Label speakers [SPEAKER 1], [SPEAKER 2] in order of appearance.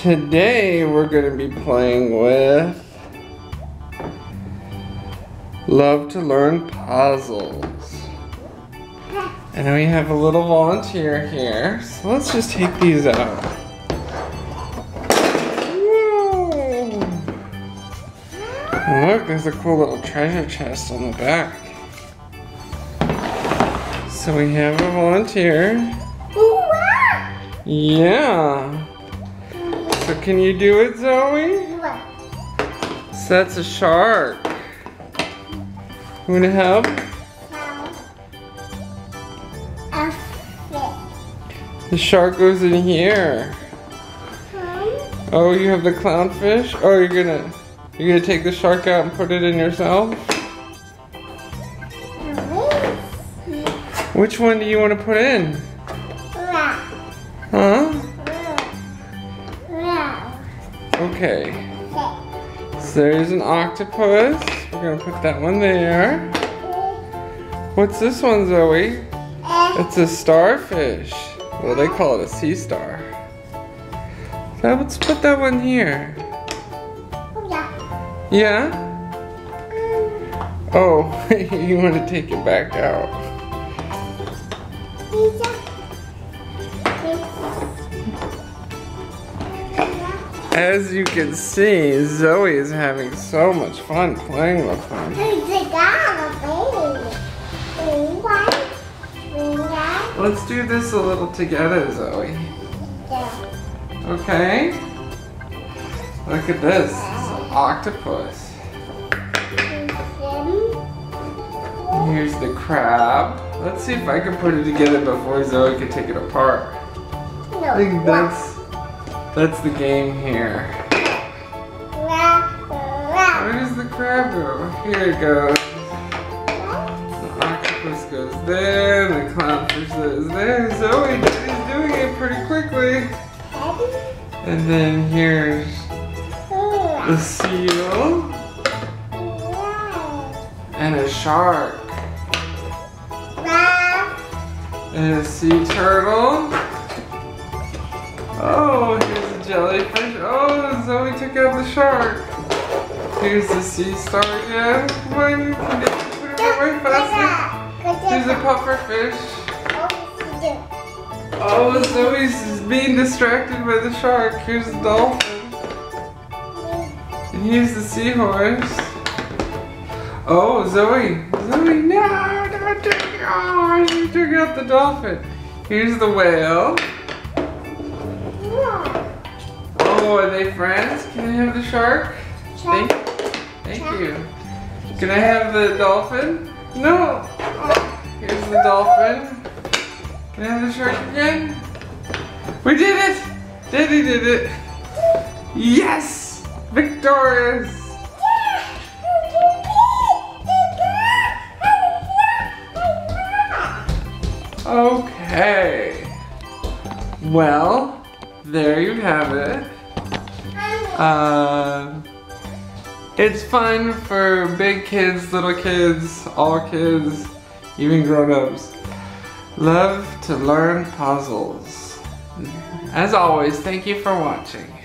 [SPEAKER 1] Today we're going to be playing with Love to Learn Puzzles. And we have a little volunteer here, so let's just take these out. Whoa. Look, there's a cool little treasure chest on the back. So we have a volunteer. Yeah. So can you do it, Zoe? So that's a shark. You want to help? The shark goes in here. Oh, you have the clownfish? Oh, you're gonna take the shark out and put it in yourself? Which one do you want to put in? Huh? Okay. So there's an octopus. We're gonna put that one there. What's this one, Zoe? It's a starfish. Well, they call it a sea star. So let's put that one here. Yeah? Oh, you want to take it back out. As you can see, Zoe is having so much fun playing with them. Let's do this a little together, Zoe. Okay? Look at this. It's an octopus. Here's the crab. Let's see if I can put it together before Zoe can take it apart. I think that's the game here. Where does the crab go? Here it goes. The octopus goes there, the clownfish goes there. Zoe is doing it pretty quickly. And then here's the seal. And a shark. And a sea turtle. Oh, here's a jellyfish. Oh, Zoe took out the shark. Here's the sea star again. Come on, you can put it away faster. Here's a puffer fish. Oh, Zoe's being distracted by the shark. Here's the dolphin. And here's the seahorse. Oh, Zoe, no, don't take it. Oh, you took out the dolphin. Here's the whale. Oh, are they friends? Can I have the shark? Thank you. Can I have the dolphin? No. Oh, here's the dolphin. Can I have the shark again? We did it! Daddy did it! Yes! Victorious! Okay. Well, there you have it. It's fun for big kids, little kids, all kids, even grown-ups. Love to learn puzzles. As always, thank you for watching.